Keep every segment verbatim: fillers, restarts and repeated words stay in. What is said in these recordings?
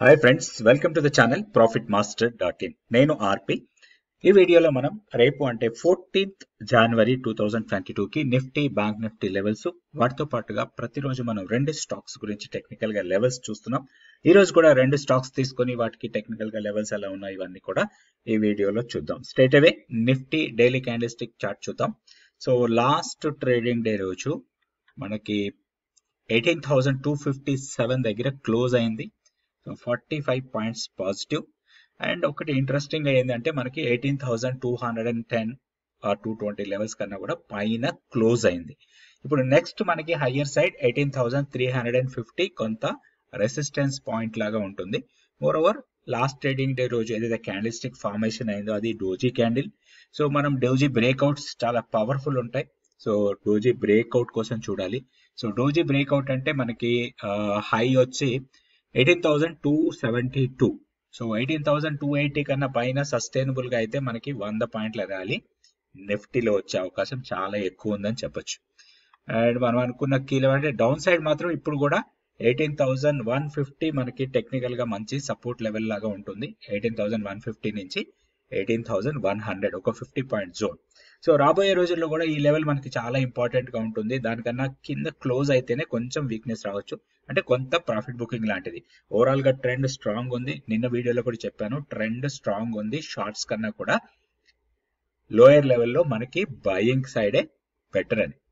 Hi friends, welcome to the channel profit master dot in. నేను R P. ఈ వీడియోలో మనం రేపు అంటే fourteenth January two thousand twenty two కి నిఫ్టీ, బ్యాంక్ నిఫ్టీ లెవెల్స్, వాటితో పాటుగా ప్రతిరోజు మనం రెండు స్టాక్స్ గురించి టెక్నికల్ గా లెవెల్స్ చూస్తున్నాం. ఈ రోజు కూడా రెండు స్టాక్స్ తీసుకొని వాటికి టెక్నికల్ గా లెవెల్స్ ఎలా ఉన్నాయి ఇవన్నీ కూడా ఈ వీడియోలో చూద్దాం. Straight away Nifty daily candlestick chart చూద్దాం. సో లాస్ట్ ట్రేడింగ్ డే రోజు మనకి eighteen thousand two fifty seven దగ్గర క్లోజ్ అయింది. So forty five points positive. And ఒకటి ఇంట్రెస్టింగ్ ఏంటంటే మనకి eighteen thousand two hundred and ten or two twenty levels కన్నా కూడా పైన క్లోజ్ అయింది. ఇప్పుడు నెక్స్ట్ మనకి higher side eighteen thousand three hundred and fifty కొంత రెసిస్టెన్స్ పాయింట్ లాగా ఉంటుంది. Moreover last trading day రోజు ఏదైతే క్యాండిల్ స్టిక్ ఫార్మేషన్ అయిందో అది డోజీ క్యాండిల్. సో మనం డోజీ బ్రేక్అవుట్స్ చాలా పవర్ఫుల్ ఉంటాయి. సో డోజీ బ్రేక్అవుట్ కోసం చూడాలి. సో డోజీ బ్రేక్అవుట్ అంటే మనకి హై వచ్చి eighteen thousand two seventy two. So eighteen thousand two eighty కన్నా పైన సస్టైనబుల్ గా అయితే మనకి వంద పాయింట్ల ర్యాలీ నిఫ్టీలో వచ్చే అవకాశం చాలా ఎక్కువ ఉందని చెప్పొచ్చు. అండ్ మనం అనుకున్న కీలెవెల్ అంటే డౌన్ సైడ్ మాత్రం ఇప్పుడు కూడా ఎయిటీన్ థౌసండ్ వన్ ఫిఫ్టీ మనకి టెక్నికల్ గా మంచి సపోర్ట్ లెవెల్ లాగా ఉంటుంది. ఎయిటీన్ థౌసండ్ వన్ ఫిఫ్టీ నుంచి ఎయిటీన్ థౌసండ్ వన్ హండ్రెడ్ ఒక ఫిఫ్టీ పాయింట్ జోన్. సో రాబోయే రోజుల్లో కూడా ఈ లెవెల్ మనకి చాలా ఇంపార్టెంట్ గా ఉంటుంది. దానికన్నా కింద క్లోజ్ అయితేనే కొంచెం వీక్నెస్ రావచ్చు, అంటే కొంత ప్రాఫిట్ బుకింగ్ లాంటిది. ఓవరాల్ గా ట్రెండ్ స్ట్రాంగ్ ఉంది. నిన్న వీడియోలో కూడా చెప్పాను, ట్రెండ్ స్ట్రాంగ్ ఉంది. షార్ట్స్ కన్నా కూడా లోయర్ లెవెల్లో మనకి బయింగ్ సైడే బెటర్ అని.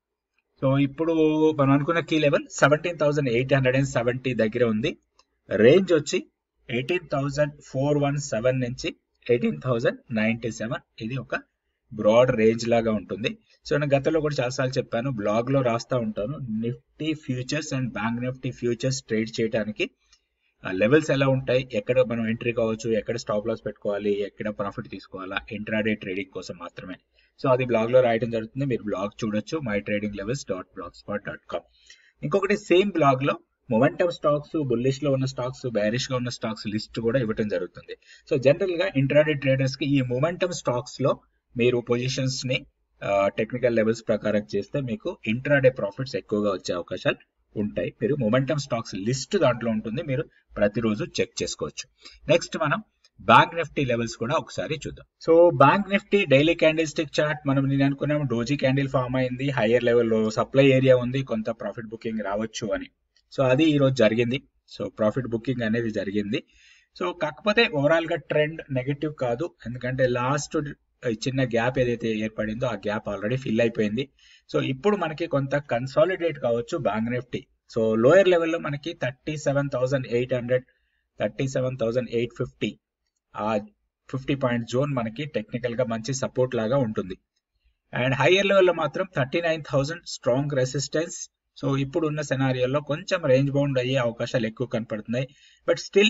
సో ఇప్పుడు మనం అనుకున్న key level seventeen thousand eight hundred and seventy దగ్గర ఉంది. రేంజ్ వచ్చి eighteen thousand four one seven నుంచి ఎయిటీన్ థౌసండ్ నైన్టీ సెవెన్. ఇది ఒక బ్రాడ్ రేంజ్ లాగా ఉంటుంది. సో నేను గతంలో కూడా చాలాసార్లు చెప్పాను, బ్లాగ్ లో రాస్తా ఉంటాను, Nifty futures and bank Nifty futures trade చేయడానికి లెవెల్స్ ఎలా ఉంటాయి, ఎక్కడ మనం ఎంట్రీ కావచ్చు, ఎక్కడ స్టాప్ లాస్ పెట్టుకోవాలి, ఎక్కడ ప్రాఫిట్ తీసుకోవాలా, ఇంట్రాడే ట్రేడింగ్ కోసం మాత్రమే. సో అది బ్లాగ్ లో రాయడం జరుగుతుంది. మీరు బ్లాగ్ చూడొచ్చు, my trading levels dot blogspot dot com. ఇంకొకటి సేమ్ బ్లాగ్ లో మొమెంటమ్ స్టాక్స్, బుల్లిష్ లో ఉన్న స్టాక్స్, బేరిష్ గా ఉన్న స్టాక్స్ లిస్ట్ కూడా ఇవ్వడం జరుగుతుంది. సో జనరల్ గా ఇంట్రాడే ట్రేడర్స్ కి ఈ మొమెంటమ్ స్టాక్స్ లో మీరు పొజిషన్స్ ని టెక్నికల్ లెవెల్స్ ప్రకారం చేస్తే మీకు ఇంట్రాడే ప్రాఫిట్స్ ఎక్కువగా వచ్చే అవకాశాలు ఉంటాయి. మీరు మొమెంటమ్ స్టాక్స్ లిస్ట్ దాంట్లో ఉంటుంది, మీరు ప్రతిరోజు చెక్ చేసుకోవచ్చు. నెక్స్ట్ మనం బ్యాంక్ నిఫ్టీ లెవెల్స్ కూడా ఒకసారి చూద్దాం. So bank Nifty daily candle stick chart మనం నేను అనుకున్నాము డోజీ క్యాండిల్ ఫామ్ అయింది, హైయర్ లెవెల్లో సప్లై ఏరియా ఉంది, కొంత ప్రాఫిట్ బుకింగ్ రావచ్చు అని. సో అది ఈ రోజు జరిగింది. సో ప్రాఫిట్ బుకింగ్ అనేది జరిగింది. సో కాకపోతే ఓవరాల్ గా ట్రెండ్ నెగటివ్ కాదు, ఎందుకంటే లాస్ట్ చిన్న గ్యాప్ ఏదైతే ఏర్పడిందో ఆ గ్యాప్ ఆల్రెడీ ఫిల్ అయిపోయింది. సో ఇప్పుడు మనకి కొంత కన్సాలిడేట్ కావచ్చు బ్యాంక్ నిఫ్టీ. సో లోయర్ లెవెల్లో మనకి thirty seven thousand eight hundred thirty seven thousand eight fifty ఆ ఫిఫ్టీ పాయింట్ జోన్ మనకి టెక్నికల్ గా మంచి సపోర్ట్ లాగా ఉంటుంది. అండ్ హైయర్ లెవెల్లో మాత్రం thirty nine thousand strong resistance. So ఇప్పుడు ఉన్న సెనారియోలో కొంచెం రేంజ్ బౌండ్ అయ్యే అవకాశాలు ఎక్కువ కనపడుతున్నాయి. బట్ స్టిల్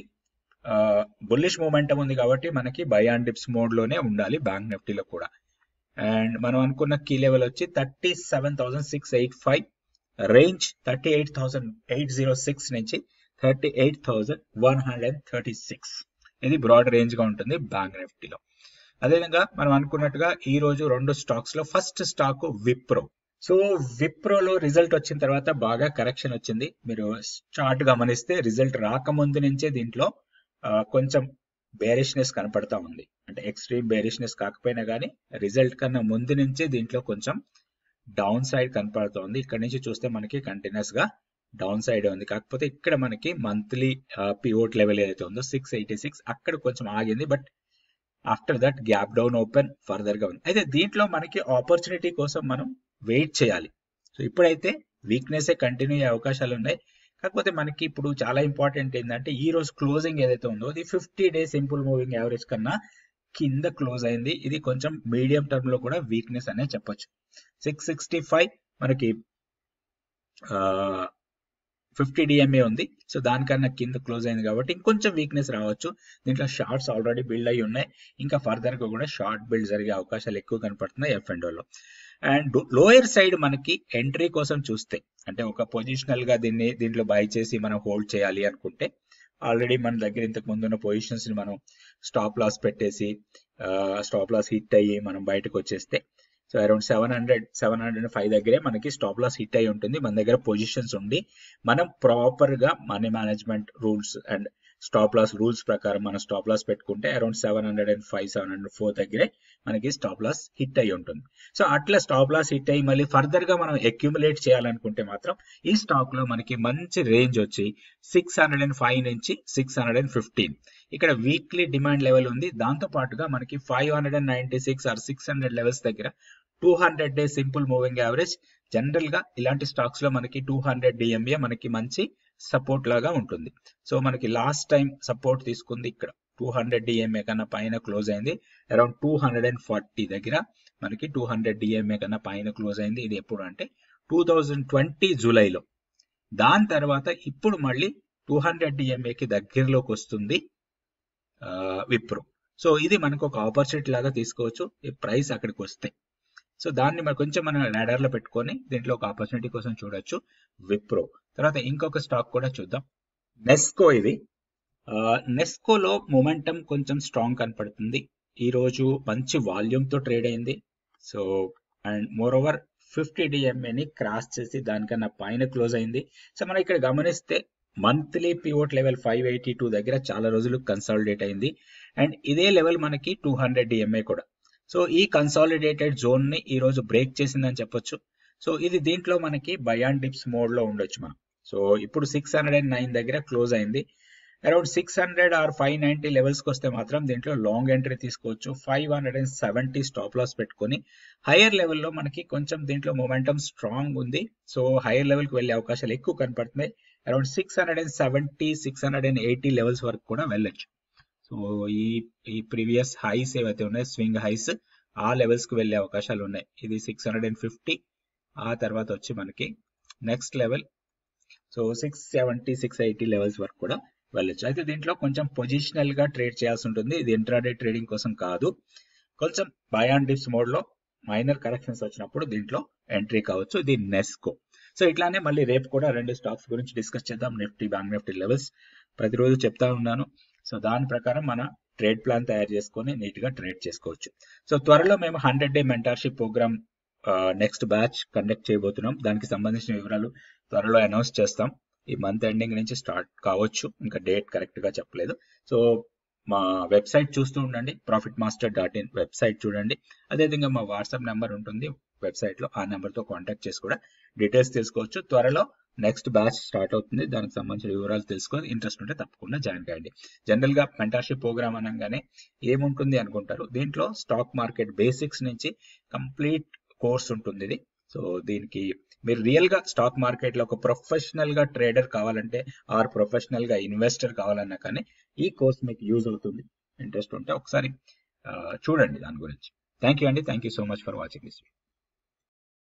బుల్లిష్ మూమెంటం ఉంది కాబట్టి మనకి బై అండ్ డిప్స్ మోడ్ లోనే ఉండాలి బ్యాంక్ నిఫ్టీలో కూడా. అండ్ మనం అనుకున్న కీ లెవెల్ వచ్చి thirty seven thousand six eight five, range thirty eight thousand eight zero six నుంచి thirty eight thousand one hundred thirty six. ఇది బ్రాడ్ రేంజ్ గా ఉంటుంది బ్యాంక్ నిఫ్టీలో. అదేవిధంగా మనం అనుకున్నట్టుగా ఈ రోజు రెండు స్టాక్స్ లో ఫస్ట్ స్టాక్ విప్రో. సో విప్రోలో రిజల్ట్ వచ్చిన తర్వాత బాగా కరెక్షన్ వచ్చింది. మీరు చార్ట్ గమనిస్తే రిజల్ట్ రాకముందు నుంచే దీంట్లో కొంచెం బేరిష్నెస్ కనపడతా ఉంది. అంటే ఎక్స్ట్రీమ్ బేరిష్నెస్ కాకపోయినా కానీ రిజల్ట్ కన్నా ముందు నుంచే దీంట్లో కొంచెం డౌన్ సైడ్ కనపడుతోంది. ఇక్కడ నుంచి చూస్తే మనకి కంటిన్యూస్ గా డౌన్ సైడ్ ఉంది. కాకపోతే ఇక్కడ మనకి మంత్లీ పివోట్ లెవెల్ ఏదైతే ఉందో సిక్స్ ఎయిటీ సిక్స్ అక్కడ కొంచెం ఆగింది. But after that gap down open further గా ఉంది. అయితే దీంట్లో మనకి ఆపర్చునిటీ కోసం మనం వెయిట్ చేయాలి. సో ఇప్పుడైతే వీక్నెస్ కంటిన్యూ అయ్యే అవకాశాలు ఉన్నాయి. కాకపోతే మనకి ఇప్పుడు చాలా ఇంపార్టెంట్ ఏంటంటే ఈ రోజు క్లోజింగ్ ఏదైతే ఉందో అది fifty day simple moving average కన్నా కింద క్లోజ్ అయింది. ఇది కొంచెం మీడియం టర్మ్ లో కూడా వీక్నెస్ అనే చెప్పొచ్చు. సిక్స్ సిక్స్టీ ఫైవ్ మనకి ఫిఫ్టీ డిఎంఏ ఉంది. సో దానికన్నా కింద క్లోజ్ అయింది కాబట్టి ఇంకొంచెం వీక్నెస్ రావచ్చు. దీంట్లో షార్ట్స్ ఆల్రెడీ బిల్డ్ అయ్యి ఉన్నాయి. ఇంకా ఫర్దర్ గా కూడా షార్ట్ బిల్డ్ జరిగే అవకాశాలు ఎక్కువ కనపడుతున్నాయి ఎఫ్ అండ్ ఓలో. అండ్ లోయర్ సైడ్ మనకి ఎంట్రీ కోసం చూస్తే అంటే ఒక పొజిషనల్ గా దీన్ని దీంట్లో బై చేసి మనం హోల్డ్ చేయాలి అనుకుంటే ఆల్రెడీ మన దగ్గర ఇంతకు ముందు ఉన్న పొజిషన్స్ ని మనం స్టాప్ లాస్ పెట్టేసి స్టాప్ లాస్ హిట్ అయ్యి మనం బయటకు వచ్చేస్తే so around seven hundred seven hundred five దగ్గరే మనకి స్టాప్ లాస్ హిట్ అయి ఉంటుంది. మన దగ్గర పొజిషన్స్ ఉండి మనం ప్రాపర్ గా money management rules and stop loss rules ప్రకారం మనం స్టాప్ లాస్ పెట్టుకుంటే around seven hundred and five seven hundred four దగ్గరే మనకి స్టాప్ లాస్ హిట్ అయి ఉంటుంది. సో అట్లా స్టాప్ లాస్ హిట్ అయ్యి మళ్ళీ ఫర్దర్ గా మనం అక్యుములేట్ చేయాలనుకుంటే మాత్రం ఈ స్టాక్ లో మనకి మంచి రేంజ్ వచ్చి సిక్స్ హండ్రెడ్ అండ్ ఫైవ్ నుంచి సిక్స్ హండ్రెడ్ అండ్ ఫిఫ్టీన్ ఇక్కడ వీక్లీ డిమాండ్ లెవెల్ ఉంది. దాంతో పాటుగా మనకి five hundred and ninety six or six hundred levels దగ్గర two hundred day simple moving average. General గా ఇలాంటి స్టాక్స్ లో మనకి టూ హండ్రెడ్ డిఎంఏ మనకి మంచి సపోర్ట్ లాగా ఉంటుంది. సో మనకి లాస్ట్ టైం సపోర్ట్ తీసుకుంది ఇక్కడ టూ హండ్రెడ్ డిఎంఏ కన్నా పైన క్లోజ్ అయింది around two hundred and forty దగ్గర మనకి టూ హండ్రెడ్ డిఎంఏ కన్నా పైన క్లోజ్ అయింది. ఇది ఎప్పుడు అంటే టూ థౌజండ్ ట్వంటీ జూలైలో. దాని తర్వాత ఇప్పుడు మళ్ళీ టూ హండ్రెడ్ డిఎంఏకి దగ్గరలోకి వస్తుంది విప్రో. సో ఇది మనకు ఒక ఆపర్చునిటీ లాగా తీసుకోవచ్చు ఈ ప్రైస్ అక్కడికి వస్తే. సో దాన్ని మనం కొంచెం మనం రాడార్ లో పెట్టుకొని దీంట్లో ఒక ఆపర్చునిటీ కోసం చూడొచ్చు విప్రో. తర్వాత ఇంకొక స్టాక్ కూడా చూద్దాం, నెస్కో. ఇది నెస్కోలో మొమెంటం కొంచెం స్ట్రాంగ్ కనపడుతుంది. ఈ రోజు మంచి వాల్యూమ్ తో ట్రేడ్ అయింది. So and more over fifty డిఎంఏని క్రాస్ చేసి దానికన్నా పైన క్లోజ్ అయింది. సో మనం ఇక్కడ గమనిస్తే monthly pivot level five eighty two దగ్గర చాలా రోజులు కన్సాలిడేట్ అయింది అండ్ ఇదే లెవెల్ మనకి టూ హండ్రెడ్ డిఎంఏ కూడా. సో ఈ కన్సాలిడేటెడ్ జోన్ ని ఈ రోజు బ్రేక్ చేసిందని చెప్పొచ్చు. సో ఇది దీంట్లో మనకి బై అండ్ డిప్స్ మోడ్ లో ఉండొచ్చు మనం. సో ఇప్పుడు సిక్స్ హండ్రెడ్ అండ్ నైన్ దగ్గర క్లోజ్ అయింది. Around six hundred or five ninety levels కి వస్తే మాత్రం దీంట్లో లాంగ్ ఎంట్రీ తీసుకోవచ్చు. Five hundred and seventy stop loss పెట్టుకొని హైయర్ లెవెల్లో మనకి కొంచెం దీంట్లో మొమెంటం స్ట్రాంగ్ ఉంది. సో హైయర్ లెవెల్ కి వెళ్లే అవకాశాలు ఎక్కువ కనపడుతున్నాయి. Around six hundred and seventy six hundred and eighty levels వరకు కూడా వెళ్ళొచ్చు. సో ఈ ఈ ప్రీవియస్ హైస్ ఏవైతే ఉన్నాయో స్వింగ్ హైస్ ఆ లెవెల్స్ కి వెళ్లే అవకాశాలు ఉన్నాయి. ఇది సిక్స్ హండ్రెడ్ అండ్ ఫిఫ్టీ, ఆ తర్వాత వచ్చి మనకి next level so six seventy six eighty levels వరకు కూడా వెళ్ళొచ్చు. అయితే దీంట్లో కొంచెం పొజిషనల్ గా ట్రేడ్ చేయాల్సి ఉంటుంది. ఇది ఇంట్రాడే ట్రేడింగ్ కోసం కాదు. కొంచెం బై అండ్ డిప్స్ మోడ్ లో మైనర్ కరెక్షన్స్ వచ్చినప్పుడు దీంట్లో ఎంట్రీ కావచ్చు. ఇది నెస్కో. సో ఇట్లానే మళ్ళీ రేపు కూడా రెండు స్టాక్స్ గురించి డిస్కస్ చేద్దాం. నిఫ్టీ, బ్యాంక్ నిఫ్టీ లెవెల్స్ ప్రతిరోజు చెప్తా ఉన్నాను. సో దాని ప్రకారం మన ట్రేడ్ ప్లాన్ తయారు చేసుకొని నీట్ గా ట్రేడ్ చేసుకోవచ్చు. సో త్వరలో మేము hundred day mentorship program next batch conduct చేయబోతున్నాం. దానికి సంబంధించిన వివరాలు త్వరలో అనౌన్స్ చేస్తాం. ఈ మంత్ ఎండింగ్ నుంచి స్టార్ట్ కావచ్చు, ఇంకా డేట్ కరెక్ట్ గా చెప్పలేదు. సో మా వెబ్సైట్ చూస్తూ ఉండండి, profit master dot in website చూడండి. అదేవిధంగా మా వాట్సాప్ నెంబర్ ఉంటుంది వెబ్సైట్ లో, ఆ నెంబర్ తో కాంటాక్ట్ చేసి కూడా డీటెయిల్స్ తెలుసుకోవచ్చు. త్వరలో నెక్స్ట్ బ్యాచ్ స్టార్ట్ అవుతుంది. దానికి సంబంధించిన వివరాలు తెలుసుకొని ఇంట్రెస్ట్ ఉంటే తప్పకుండా జాయిన్ కాండి. జనరల్ గా మెంటర్షిప్ ప్రోగ్రామ్ అనగానే ఏముంటుంది అనుకుంటారు, దీంట్లో స్టాక్ మార్కెట్ బేసిక్స్ నుంచి కంప్లీట్ కోర్స్ ఉంటుంది ఇది. సో దీనికి మీరు రియల్ గా స్టాక్ మార్కెట్ లో ఒక ప్రొఫెషనల్ గా ట్రేడర్ కావాలంటే ఆర్ ప్రొఫెషనల్ గా ఇన్వెస్టర్ కావాలన్నా కానీ ఈ కోర్స్ మీకు యూజ్ అవుతుంది. ఇంట్రెస్ట్ ఉంటే ఒకసారి చూడండి దాని గురించి. థ్యాంక్ యూ అండి. Thank you so much for watching this video.